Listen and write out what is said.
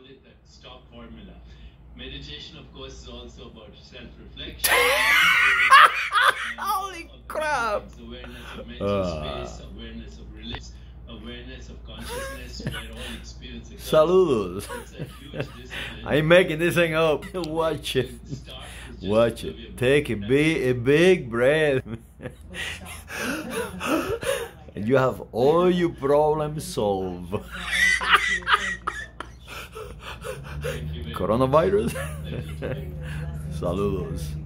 it the stock formula. Meditation, of course, is also about self-reflection. Holy crap! Awareness of mental space, awareness of religion, awareness of consciousness, where all experience occurs. Saludos. It's a huge discipline. I'm making this thing up. Watch it. Watch it. Take a big breath. And you have all your problems solved. Coronavirus. Saludos.